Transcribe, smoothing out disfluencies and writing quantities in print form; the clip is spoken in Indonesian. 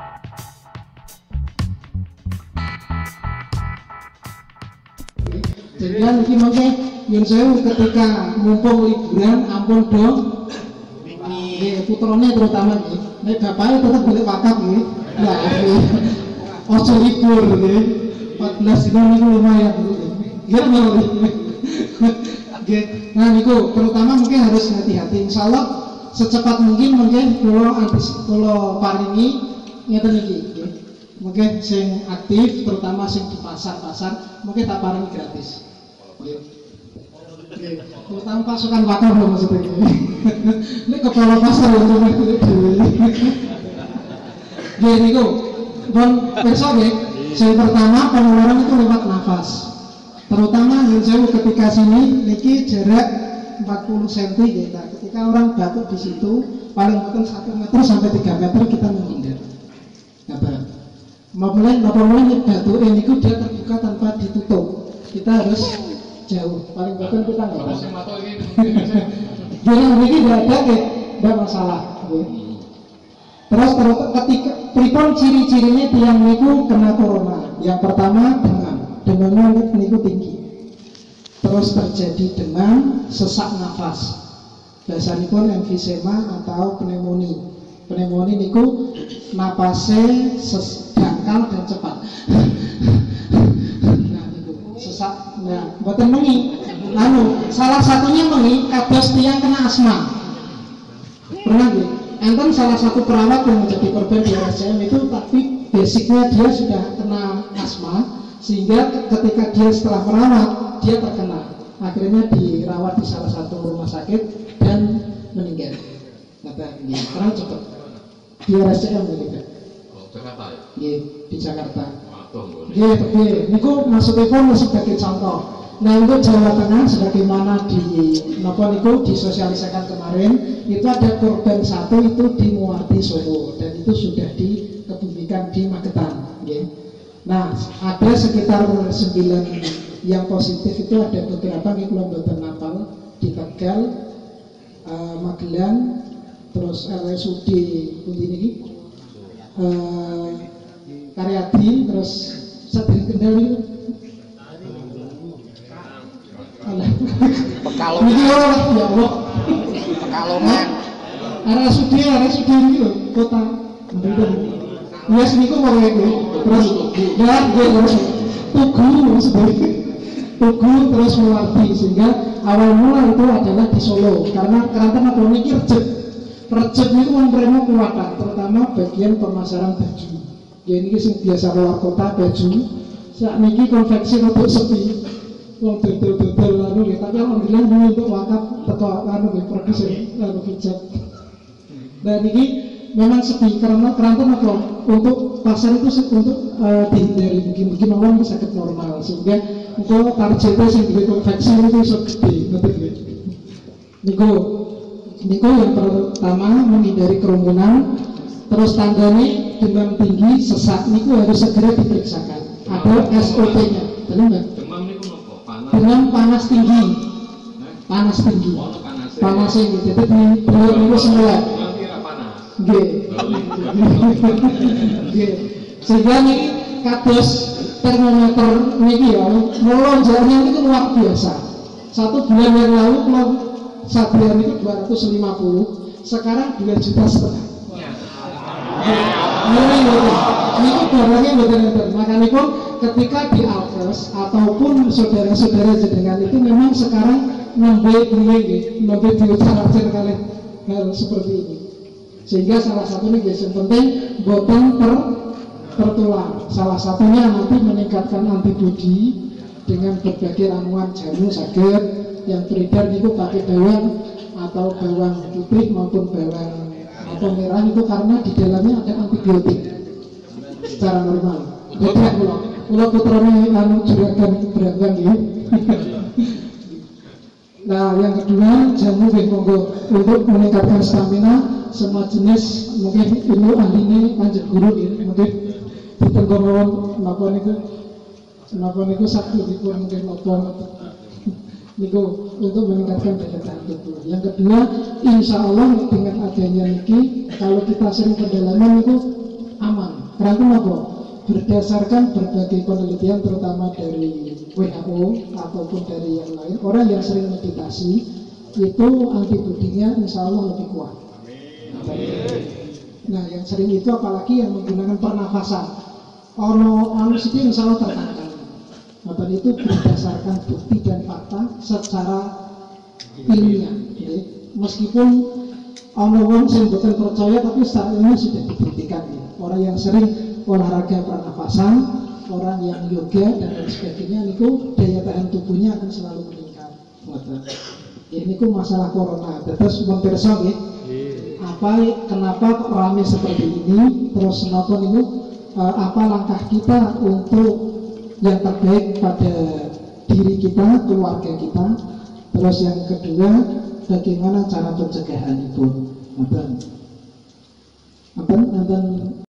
Jadi kan iki mangke yen sewu ketika mumpung liburan ampun dong nggih putrane terutama nggih nek bapake tetep golek wakaf nggih ya ojo libur nggih 14 dina niku lumayan nggih nggih nah niku terutama mungkin harus hati-hati insyaallah secepat mungkin kula paringi ngeten iki nggih mungkin sing aktif terutama sing di pasar-pasar mungkin tak paringi gratis. Terutama pasukan wakaf loh maksudnya ini kepala pasar yang cuma itu jadi itu dan besok ya yang pertama penularan itu lewat nafas terutama yang saya ketika sini niki jarak 40 cm gitu. Ketika orang batuk di situ paling bukan 1 meter sampai 3 meter kita menghindar mulai batuk ini dia terbuka tanpa ditutup kita harus jauh paling bahkan kita nggak jadi ini tidak ada tidak masalah terus ketika pripun ciri-cirinya tiang niku kena corona yang pertama demamnya niku tinggi terus terjadi demam sesak nafas biasanya emfisema atau pneumonia niku napasnya dangkal dan cepat sesak nah mboten mengi salah satunya mengi kados tiyang kena asma pernah nggih enten salah satu perawat yang menjadi korban di RSCM itu tapi basicnya dia sudah kena asma sehingga ketika dia setelah merawat dia terkena akhirnya dirawat di salah satu rumah sakit dan meninggal karena cepat di RSCM begitu Jakarta ya? Di Jakarta niku maksudipun sebagai contoh. Nah untuk Jawa Tengah sebagaimana disosialisasikan kemarin itu ada korban satu itu di Muarti Solo dan itu sudah dikebumikan di Magetan nah ada sekitar 9 yang positif itu ada beberapa nih kelompok napal di Tegal Magelang terus RSUD ini Karyadi terus sadari Kendal itu Pekalongan ya Allah Pekalongan RSUD ini loh kota ya sini kok mau terus dan terus Tugu terus Muarti sehingga awal mula itu adalah di Solo karena kerantan atau ini Recep itu memperoleh kuatan terutama bagian pemasaran baju ya ini biasa keluar kota baju saat ini konveksi untuk sepi wong dodol lalu ya tapi alhamdulillah dulu untuk wakaf teko anu produser lalu hijab dan ini memang sepi karena kerantan apa untuk pasar itu untuk dihindari mungkin orang bisa sakit normal sehingga untuk targetnya yang di konveksi itu bisa gede betul niku yang pertama menghindari kerumunan terus tandanya demam tinggi sesak niku harus segera diperiksakan ada SOP-nya benar nggak? Demam panas tinggi panasnya gitu jadi beliau niku semula sehingga ini kados termometer niki ya melonjaknya itu luar biasa 1 bulan yang lalu sabulan itu 250 sekarang 2,5 juta ini barangnya betul-betul makanya pun ketika di Alkes ataupun saudara-saudara jenengan itu memang sekarang nembe diutarakan kali hal seperti ini sehingga salah satunya yang penting boten tertular salah satunya nanti meningkatkan antibodi dengan berbagai ramuan jamu sakit yang beredar itu pakai bawang atau bawang putih maupun bawang atau merah itu karena di dalamnya ada antibiotik secara normal jadi kalau putranya juragan beranggang ya nah yang kedua jamu monggo untuk meningkatkan stamina semua jenis mungkin ilmu ahlinya lanjut guru ya mungkin ditenggoron napa niku sakti dipun mungkin napa niku untuk meningkatkan daya tahan tubuh. Yang kedua, insya Allah dengan adanya niki kalau kita sering pendalaman itu aman. Keranten apa? Berdasarkan berbagai penelitian terutama dari WHO ataupun dari yang lain, orang yang sering meditasi itu antibodinya insya Allah lebih kuat. Nah, yang sering itu apalagi yang menggunakan pernafasan. Ono sih insya Allah tertangkal. Maka itu berdasarkan bukti dan fakta secara ilmiah. Meskipun orang yang bukan percaya, tapi secara ilmiah sudah dibuktikan. Orang yang sering olahraga pernafasan, orang yang yoga dan lain sebagainya, itu daya tahan tubuhnya akan selalu meningkat. Ini ku masalah corona. Terus memperso kenapa kok rame seperti ini? Terus nonton itu apa langkah kita untuk yang terbaik pada diri kita, keluarga kita. Terus yang kedua, bagaimana cara pencegahan itu? Nonton